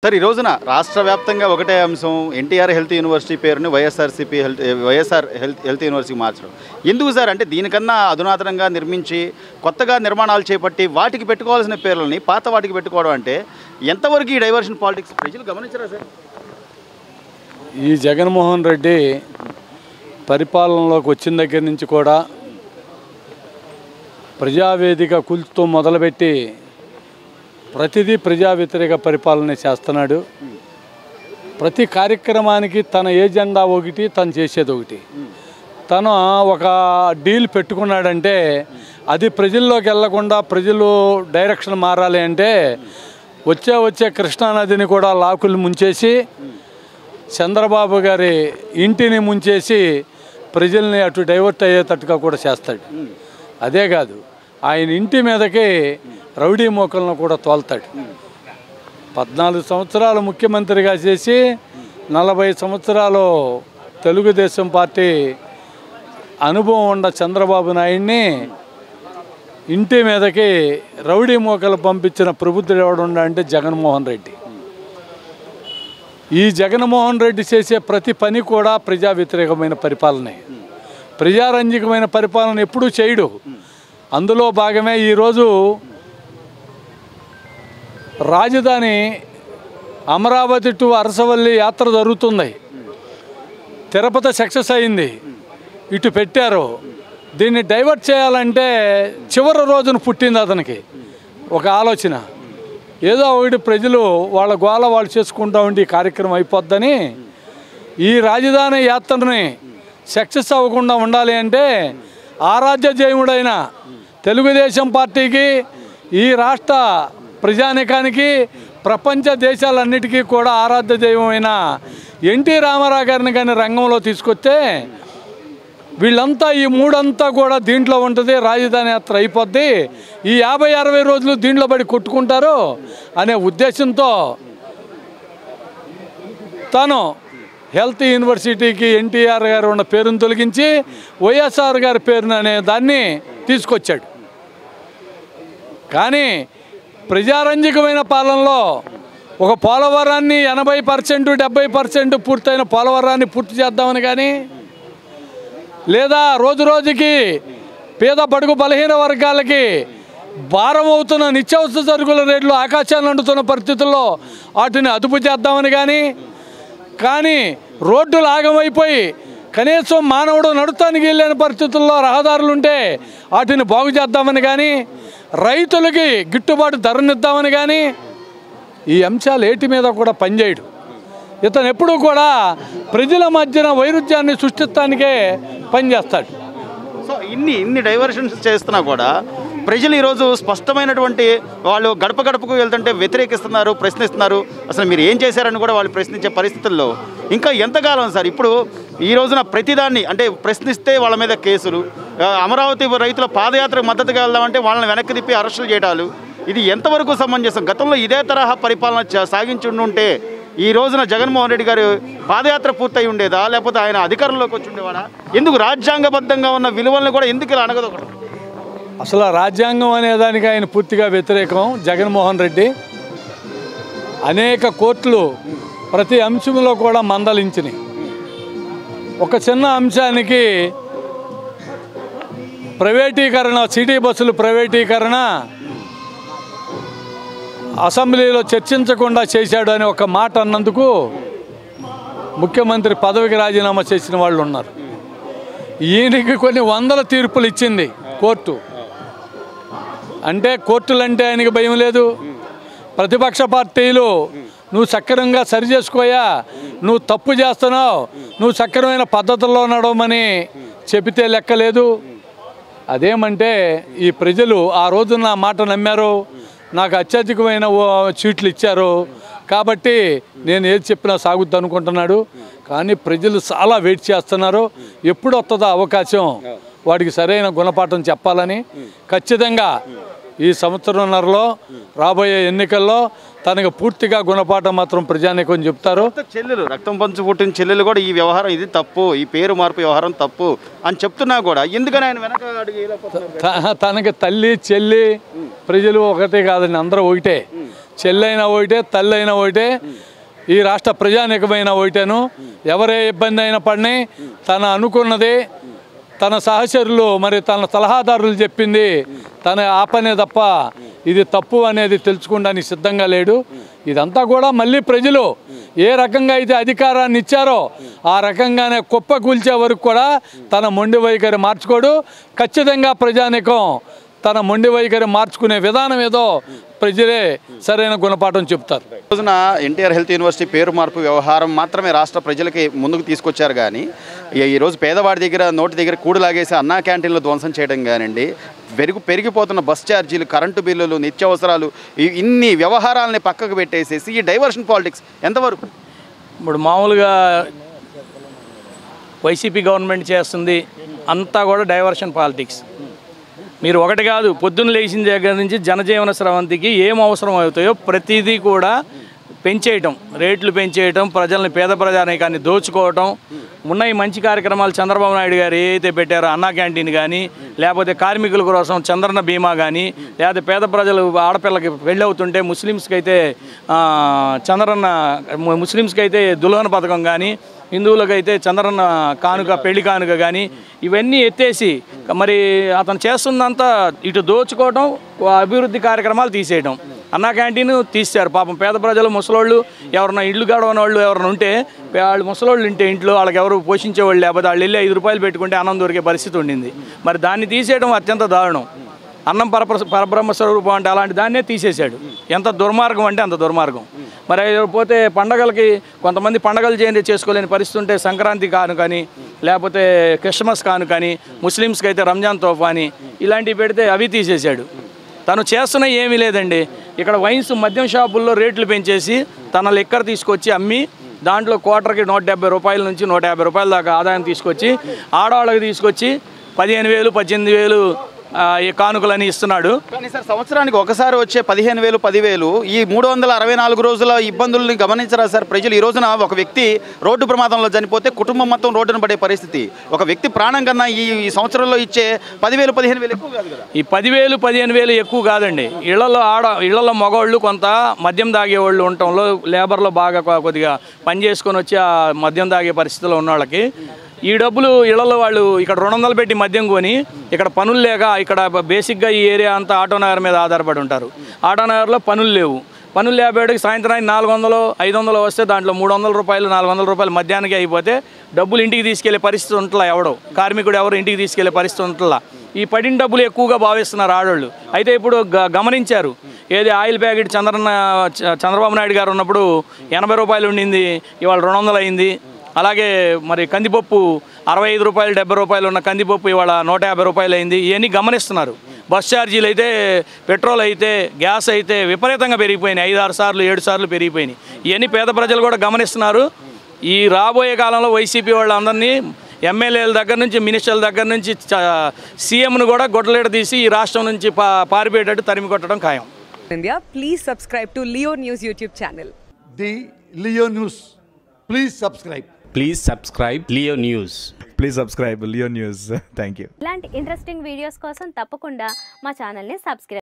Sir ఈ రోజున రాష్ట్ర వ్యాప్తంగా ఒకటే అంశం ఎన్టీఆర్ హెల్త్ యూనివర్సిటీ పేరుని వైఎస్ఆర్ హెల్త్ యూనివర్సిటీ మార్చడం ఎందుకు సార్? అంటే దీనికన్నా అధునాతనంగా నిర్మించి కొత్తగా నిర్మాణాలు చేపట్టి వాటికి పెట్టుకోవాల్సిన పేర్లని పాత వాటికి పెట్టుకోవడం అంటే ఎంతవరకు ఈ డైవర్షన్ పాలిటిక్స్ ప్రజలు గమనించరా సార్? ఈ జగన్మోహన్ రెడ్డి పరిపాలనలోకి వచ్చిన దగ్గర నుంచి కూడా ప్రజావేదిక కూల్చుతూ మొదలుపెట్టి ప్రతిదీ ప్రజా వ్యతిరేక పరిపాలన చేస్తున్నాడు. ప్రతి కార్యక్రమానికి తన ఏజెండా ఒకటి, తను చేసేది ఒకటి. తను ఒక డీల్ పెట్టుకున్నాడంటే అది ప్రజల్లోకి వెళ్లకుండా ప్రజలు డైరెక్షన్ మారాలి అంటే వచ్చే కృష్ణానదిని కూడా లాకులు ముంచేసి చంద్రబాబు గారి ఇంటిని ముంచేసి ప్రజల్ని అటు డైవర్ట్ అయ్యేటట్టుగా కూడా చేస్తాడు. అదే కాదు, ఆయన ఇంటి మీదకి రౌడీ మోకలను కూడా తోలుతాడు. 14 సంవత్సరాలు ముఖ్యమంత్రిగా చేసి 40 సంవత్సరాలు తెలుగుదేశం పార్టీ అనుభవం ఉన్న చంద్రబాబు నాయుడిని ఇంటి మీదకి రౌడీ మోకలు పంపించిన ప్రబుద్ధుడు ఎవడున్నా అంటే జగన్మోహన్ రెడ్డి. ఈ జగన్మోహన్ రెడ్డి చేసే ప్రతి పని కూడా ప్రజా వ్యతిరేకమైన పరిపాలనే, ప్రజారంజకమైన పరిపాలన ఎప్పుడూ చేయడు. అందులో భాగమే ఈరోజు రాజధాని అమరావతి టు అరసవల్లి యాత్ర జరుగుతుంది. తిరుపతి సక్సెస్ అయింది, ఇటు పెట్టారు. దీన్ని డైవర్ట్ చేయాలంటే చివరి రోజున పుట్టింది అతనికి ఒక ఆలోచన. ఏదో ఒకటి ప్రజలు వాళ్ళ గోల వాళ్ళు చేసుకుంటా ఉండి ఈ కార్యక్రమం అయిపోద్దని ఈ రాజధాని యాత్రని సక్సెస్ అవ్వకుండా ఉండాలి అంటే ఆరాధ్య జయముడైన తెలుగుదేశం పార్టీకి, ఈ రాష్ట్ర ప్రజానికానికి, ప్రపంచ దేశాలన్నిటికీ కూడా ఆరాధ్య దైవమైన ఎన్టీ రామారావు గారిని కానీ రంగంలో తీసుకొస్తే వీళ్ళంతా ఈ మూడంతా కూడా దీంట్లో ఉంటుంది. రాజధాని యాత్ర అయిపోద్ది, ఈ 50-60 రోజులు దీంట్లో పడి కొట్టుకుంటారు అనే ఉద్దేశంతో తను హెల్త్ యూనివర్సిటీకి ఎన్టీఆర్ గారు ఉన్న పేరును తొలగించి వైఎస్ఆర్ గారి పేరును అనే దాన్ని తీసుకొచ్చాడు. కానీ ప్రజారంజకమైన పాలనలో ఒక పోలవరాన్ని 80%, 70% పూర్తయిన పోలవరాన్ని పూర్తి చేద్దామని కానీ, లేదా రోజు రోజుకి పేద బడుగు బలహీన వర్గాలకి భారం అవుతున్న నిత్యావసర సరుకుల రేట్లు ఆకాశాన్ని అంటుతున్న పరిస్థితుల్లో వాటిని అదుపు చేద్దామని కానీ రోడ్డులు ఆగమైపోయి కనీసం మానవుడు నడుస్తానికి వెళ్ళిన పరిస్థితుల్లో రహదారులు ఉంటే వాటిని బాగు చేద్దామని కానీ, రైతులకి గిట్టుబాటు ధరనిద్దామని కానీ ఈ అంశాలు ఏటి మీద కూడా పనిచేయడు. ఇతను ఎప్పుడూ కూడా ప్రజల మధ్యన వైరుధ్యాన్ని సృష్టించడానికే పనిచేస్తాడు. సో ఇన్ని డైవర్షన్స్ చేస్తున్నా కూడా ప్రజలు ఈరోజు స్పష్టమైనటువంటి వాళ్ళు గడప గడపకు వెళ్తుంటే వ్యతిరేకిస్తున్నారు, ప్రశ్నిస్తున్నారు. అసలు మీరు ఏం చేశారని కూడా వాళ్ళు ప్రశ్నించే పరిస్థితుల్లో ఇంకా ఎంతకాలం సార్? ఇప్పుడు ఈ రోజున ప్రతిదాన్ని అంటే ప్రశ్నిస్తే వాళ్ళ మీద కేసులు, అమరావతి రైతుల పాదయాత్రకు మద్దతుగా వెళ్దామంటే వాళ్ళని వెనక్కి తిప్పి అరెస్టులు చేయడాలు, ఇది ఎంతవరకు సమంజసం? గతంలో ఇదే తరహా పరిపాలన సాగించి ఉంటే ఈ రోజున జగన్మోహన్ రెడ్డి గారు పాదయాత్ర పూర్తయి ఉండేదా, లేకపోతే ఆయన అధికారంలోకి వచ్చి ఉండేవాడా? ఎందుకు రాజ్యాంగబద్ధంగా ఉన్న విలువలను కూడా ఎందుకు ఇలా అనగదొకడం? అసలు రాజ్యాంగం అనేదానికి ఆయన పూర్తిగా వ్యతిరేకం జగన్మోహన్ రెడ్డి. అనేక కోర్టులు ప్రతి అంశంలో కూడా మందలించినాయి. ఒక చిన్న అంశానికి ప్రైవేటీకరణ, సిటీ బస్సులు ప్రైవేటీకరణ అసెంబ్లీలో చర్చించకుండా చేశాడు అని ఒక మాట అన్నందుకు ముఖ్యమంత్రి పదవికి రాజీనామా చేసిన వాళ్ళు ఉన్నారు. ఈయనకి కొన్ని వందల తీర్పులు ఇచ్చింది కోర్టు. అంటే కోర్టులంటే ఆయనకి భయం లేదు. ప్రతిపక్ష పార్టీలు నువ్వు సక్రమంగా సరి చేసుకోయా, నువ్వు తప్పు చేస్తున్నావు, నువ్వు సక్రమైన పద్ధతుల్లో నడవమని చెబితే లెక్కలేదు. అదేమంటే ఈ ప్రజలు ఆ రోజు నా మాట నమ్మారు, నాకు అత్యధికమైన సీట్లు ఇచ్చారు కాబట్టి నేను ఏది చెప్పినా సాగుద్ది అనుకుంటున్నాడు. కానీ ప్రజలు చాలా వెయిట్ చేస్తున్నారు. ఎప్పుడు వస్తుందో అవకాశం వాడికి సరైన గుణపాఠం చెప్పాలని. ఖచ్చితంగా ఈ సంవత్సరంన్నరలో రాబోయే ఎన్నికల్లో తనకు పూర్తిగా గుణపాఠం మాత్రం ప్రజానీకం చెప్తారు. చెల్లెలు రక్తం పంచు పుట్టిన చెల్లెలు కూడా ఈ వ్యవహారం ఇది తప్పు, ఈ పేరు మార్పు వ్యవహారం తప్పు అని చెప్తున్నా కూడా ఎందుకని ఆయన వెనక అడుగు? తనకి తల్లి చెల్లి ప్రజలు ఒకటే కాదండి, అందరూ ఒకటే. చెల్లైన ఒకటే, తల్లైన ఒకటే, ఈ రాష్ట్ర ప్రజానికమైన ఒకటేను. ఎవరే ఇబ్బంది అయినా పడినా తన అనుకున్నది, తన సహచరులు మరి తన సలహాదారులు చెప్పింది తన ఆపనే తప్ప ఇది తప్పు అనేది తెలుసుకోవడానికి సిద్ధంగా లేడు. ఇదంతా కూడా మళ్ళీ ప్రజలు ఏ రకంగా అయితే అధికారాన్ని ఇచ్చారో ఆ రకంగానే కుప్ప కూల్చే వరకు కూడా తన మొండి వైఖరి మార్చుకోడు. ఖచ్చితంగా ప్రజానికం తన మొండి వైఖరి మార్చుకునే విధానం ఏదో ప్రజలే సరైన గుణపాఠం చెప్తారు. రోజున ఎన్టీఆర్ హెల్త్ యూనివర్సిటీ పేరు మార్పు వ్యవహారం మాత్రమే రాష్ట్ర ప్రజలకి ముందుకు తీసుకొచ్చారు. కానీ ఈరోజు పేదవాడి దగ్గర నోటి దగ్గర కూడు లాగేసి అన్నా క్యాంటీన్లు ధ్వంసం చేయడం కానివ్వండి, పెరిగిపోతున్న బస్ ఛార్జీలు, కరెంటు బిల్లులు, నిత్యావసరాలు, ఇన్ని వ్యవహారాలని పక్కకు పెట్టేసేసి ఈ డైవర్షన్ పాలిటిక్స్ ఎంతవరకు? ఇప్పుడు మామూలుగా వైసీపీ గవర్నమెంట్ చేస్తుంది అంతా కూడా డైవర్షన్ పాలిటిక్స్. మీరు ఒకటి కాదు, పొద్దున్న లేచిన దగ్గర నుంచి జనజీవన స్రవంతికి ఏం అవసరం అవుతాయో ప్రతిదీ కూడా పెంచేయటం, రేట్లు పెంచేయటం, ప్రజల్ని పేద ప్రజానీకాన్ని దోచుకోవటం. ఉన్న ఈ మంచి కార్యక్రమాలు చంద్రబాబు నాయుడు గారు ఏదైతే పెట్టారో అన్నా క్యాంటీన్ కానీ, లేకపోతే కార్మికుల కోసం చంద్రన్న బీమా కానీ, లేకపోతే పేద ప్రజలు ఆడపిల్లకి పెళ్ళి అవుతుంటే ముస్లిమ్స్కి అయితే ముస్లిమ్స్కి అయితే దుల్హన్ పథకం కానీ, హిందువులకైతే చంద్రన్న కానుక, పెళ్లి కానుక కానీ ఇవన్నీ ఎత్తేసి మరి అతను చేస్తుందంతా ఇటు దోచుకోవటం, అభివృద్ధి కార్యక్రమాలు తీసేయటం. అన్నా క్యాంటీన్ తీశారు. పాపం పేద ప్రజలు, ముసలోళ్ళు, ఎవరన్నా ఇళ్ళు గడవని వాళ్ళు ఎవరైనా ఉంటే, వాళ్ళు ముసలోళ్ళు ఉంటే ఇంట్లో వాళ్ళకి ఎవరు పోషించేవాళ్ళు లేకపోతే వాళ్ళు వెళ్ళి 5 రూపాయలు పెట్టుకుంటే అన్నం దొరికే పరిస్థితి ఉండింది. మరి దాన్ని తీసేయడం అత్యంత దారుణం. అన్నం పరబ్రహ్మ స్వరూపం అంటే అలాంటి దాన్నే తీసేశాడు. ఎంత దుర్మార్గం అంటే అంత దుర్మార్గం. మరి పోతే పండగలకి కొంతమంది పండగలు చేసుకోలేని పరిస్థితి ఉంటే సంక్రాంతి కాను కానీ, లేకపోతే క్రిస్మస్ కాను కానీ, ముస్లిమ్స్కి అయితే రంజాన్ తోఫా అని ఇలాంటివి పెడితే అవి తీసేశాడు. తను చేస్తున్న ఏమీ లేదండి. ఇక్కడ వైన్స్, మద్యం షాపుల్లో రేట్లు పెంచేసి తన లిక్కర్ తీసుకొచ్చి అమ్మి దాంట్లో క్వార్టర్కి 170 రూపాయల నుంచి 150 రూపాయల దాకా ఆదాయం తీసుకొచ్చి ఆడవాళ్ళకి తీసుకొచ్చి 15,000, 18,000 ఈ కానుకలని ఇస్తున్నాడు. కానీ సార్, సంవత్సరానికి ఒకసారి వచ్చే 15,000, 10,000 ఈ 364 రోజుల ఇబ్బందుల్ని గమనించరా సార్ ప్రజలు? ఈ రోజున ఒక వ్యక్తి రోడ్డు ప్రమాదంలో చనిపోతే కుటుంబం మొత్తం రోడ్డున పడే పరిస్థితి. ఒక వ్యక్తి ప్రాణం కన్నా ఈ సంవత్సరంలో ఇచ్చే 10,000, 15,000 ఎక్కువ కాదు కదా? ఈ 10,000, 15,000 ఎక్కువ కాదండి. ఇళ్లలో మగవాళ్ళు కొంత మద్యం తాగేవాళ్ళు ఉండటంలో, లేబర్లో బాగా కొద్దిగా పని చేసుకొని వచ్చి ఆ మద్యం తాగే పరిస్థితిలో ఉన్న వాళ్ళకి ఈ డబ్బులు ఇళ్లలో వాళ్ళు ఇక్కడ 200 పెట్టి మద్యం కొని ఇక్కడ పనులు లేక, ఇక్కడ బేసిక్గా ఈ ఏరియా అంతా ఆటోనగర్ మీద ఆధారపడి ఉంటారు. ఆటోనగర్లో పనులు లేవు. పనులు లేబేటికి సాయంత్రానికి 400, 500 వస్తే దాంట్లో 300 రూపాయలు, 400 రూపాయలు మధ్యాహ్నానికి అయిపోతే డబ్బులు ఇంటికి తీసుకెళ్లే పరిస్థితి ఉంటలా. కార్మికుడు ఎవరు ఇంటికి తీసుకెళ్లే పరిస్థితి ఉంటలా. ఈ పడిన డబ్బులు ఎక్కువగా భావిస్తున్నారు ఆడవాళ్ళు. అయితే ఇప్పుడు గమనించారు, ఏది ఆయిల్ ప్యాకెట్ చంద్రబాబు నాయుడు గారు ఉన్నప్పుడు 80 రూపాయలు ఉండింది, ఇవాళ 200 అయింది. అలాగే మరి కందిపప్పు 65 రూపాయలు, 70 రూపాయలు ఉన్న కందిపప్పు ఇవాళ 150 రూపాయలు అయింది. ఇవన్నీ గమనిస్తున్నారు. బస్ ఛార్జీలు అయితే, పెట్రోల్ అయితే, గ్యాస్ అయితే విపరీతంగా పెరిగిపోయినాయి. 5-6 సార్లు, 7 సార్లు పెరిగిపోయినాయి. ఇవన్నీ పేద ప్రజలు కూడా గమనిస్తున్నారు. ఈ రాబోయే కాలంలో వైసీపీ వాళ్ళందరినీ, ఎమ్మెల్యేల దగ్గర నుంచి, మినిస్టర్ల దగ్గర నుంచి సీఎంను కూడా గొడ్డలీడ తీసి ఈ రాష్ట్రం నుంచి పారిపోయేటట్టు తరిమి కొట్టడం ఖాయం. India, please subscribe to Leo News YouTube channel. The Leo News. Please subscribe. Please subscribe Leo News. Please subscribe Leo News. Thank you. ఇలాంటి ఇంట్రెస్టింగ్ వీడియోస్ కోసం తప్పకుండా మా ఛానల్ని సబ్స్క్రైబ్